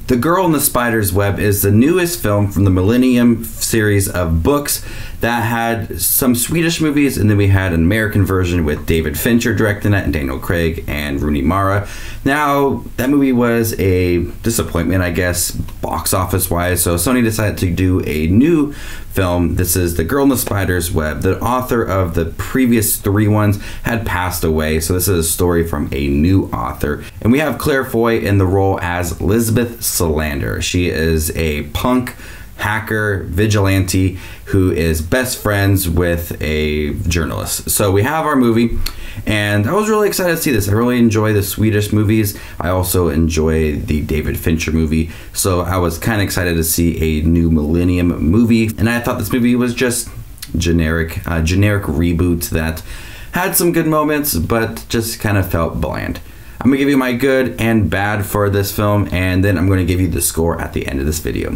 The Girl in the Spider's Web is the newest film from the Millennium series of books that had some Swedish movies, and then we had an American version with David Fincher directing it, and Daniel Craig and Rooney Mara. Now, that movie was a disappointment, I guess, box office wise, so Sony decided to do a new film. This is The Girl in the Spider's Web. The author of the previous 3 ones had passed away, so this is a story from a new author. And we have Claire Foy in the role as Lisbeth Salander. She is a punk hacker vigilante who is best friends with a journalist. So we have our movie, and I was really excited to see this. I really enjoy the Swedish movies. I also enjoy the David Fincher movie, so I was kind of excited to see a new Millennium movie. And I thought this movie was just generic reboot that had some good moments, but just kind of felt bland. I'm gonna give you my good and bad for this film, and then I'm going to give you the score at the end of this video.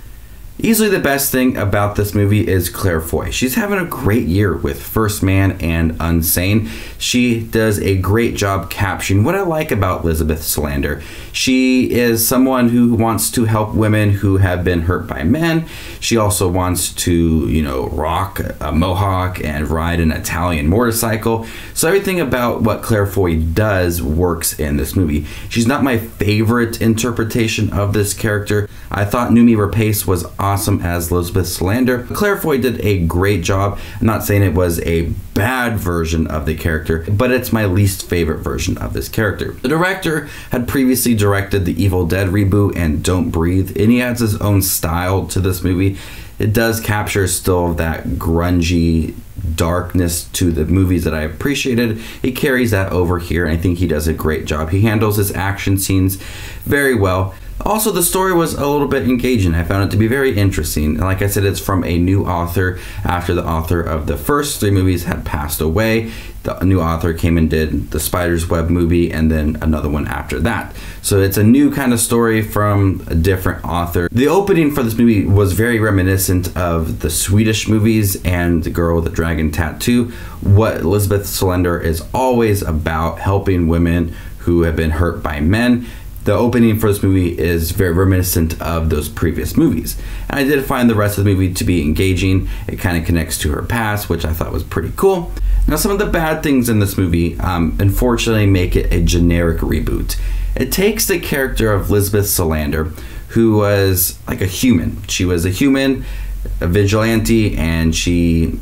Easily the best thing about this movie is Claire Foy. She's having a great year with First Man and Unsane. She does a great job capturing what I like about Lisbeth Salander. She is someone who wants to help women who have been hurt by men. She also wants to, rock a mohawk and ride an Italian motorcycle. So everything about what Claire Foy does works in this movie. She's not my favorite interpretation of this character. I thought Noomi Rapace was awesome as Lisbeth Salander. Claire Foy did a great job. I'm not saying it was a bad version of the character, but it's my least favorite version of this character. The director had previously directed the Evil Dead reboot and Don't Breathe, and he adds his own style to this movie. It does capture still that grungy darkness to the movies that I appreciated. He carries that over here, and I think he does a great job. He handles his action scenes very well. Also, the story was a little bit engaging. I found it to be very interesting. And like I said, it's from a new author after the author of the first 3 movies had passed away. The new author came and did the Spider's Web movie and then another one after that. So it's a new kind of story from a different author. The opening for this movie was very reminiscent of the Swedish movies and The Girl with the Dragon Tattoo. What Lisbeth Salander is always about, helping women who have been hurt by men. The opening for this movie is very reminiscent of those previous movies. And I did find the rest of the movie to be engaging. It kind of connects to her past, which I thought was pretty cool. Now, some of the bad things in this movie, unfortunately, make it a generic reboot. It takes the character of Lisbeth Salander, who was like a human. She was a human, a vigilante, and she,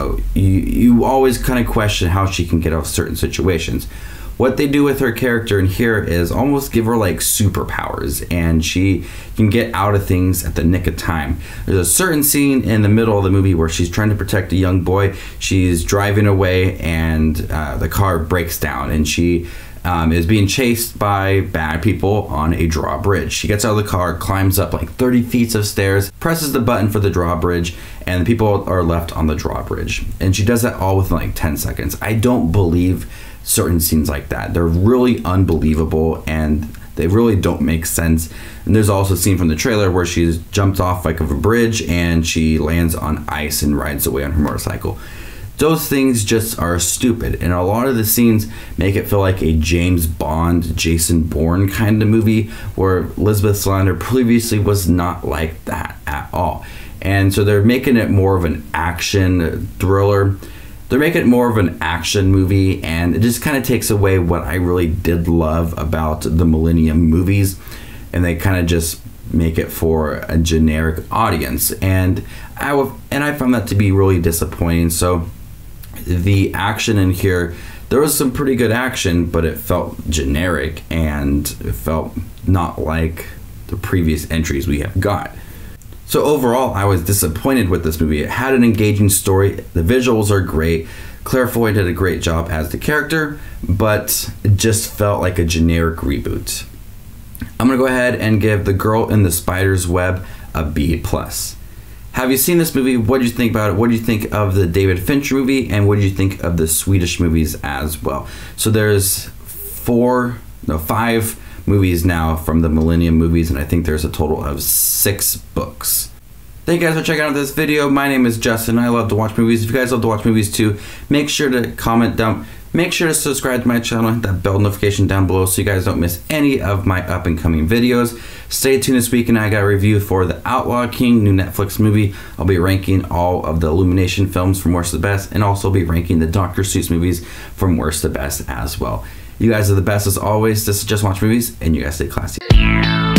you always kind of question how she can get out of certain situations. What they do with her character in here is almost give her like superpowers, and she can get out of things at the nick of time. There's a certain scene in the middle of the movie where she's trying to protect a young boy. She's driving away, and the car breaks down, and she is being chased by bad people on a drawbridge. She gets out of the car, climbs up like 30 feet of stairs, presses the button for the drawbridge, and the people are left on the drawbridge. And she does that all within like 10 seconds. I don't believe certain scenes like that. They're really unbelievable, and they really don't make sense. And there's also a scene from the trailer where she's jumped off like of a bridge and she lands on ice and rides away on her motorcycle. Those things just are stupid, and a lot of the scenes make it feel like a James Bond, Jason Bourne kind of movie, where Lisbeth Salander previously was not like that at all. And so they're making it more of an action thriller. They're making it more of an action movie, and it just kind of takes away what I really did love about the Millennium movies, and they kind of just make it for a generic audience, and I found that to be really disappointing. So the action in here, there was some pretty good action, but it felt generic, and it felt not like the previous entries we have got. So overall, I was disappointed with this movie. It had an engaging story. The visuals are great. Claire Foy did a great job as the character, but it just felt like a generic reboot. I'm gonna go ahead and give The Girl in the Spider's Web a B+. Have you seen this movie? What did you think about it? What do you think of the David Fincher movie? And what do you think of the Swedish movies as well? So there's 5 movies now from the Millennium movies, and I think there's a total of 6 books. Thank you guys for checking out this video. My name is Justin. I love to watch movies. If you guys love to watch movies too, make sure to comment down Make sure to subscribe to my channel and hit that bell notification down below so you guys don't miss any of my up and coming videos. Stay tuned this week and I got a review for The Outlaw King, new Netflix movie. I'll be ranking all of the Illumination films from worst to best, and also be ranking the Dr. Seuss movies from worst to best as well. You guys are the best as always. This is Just Watch Movies, and you guys stay classy.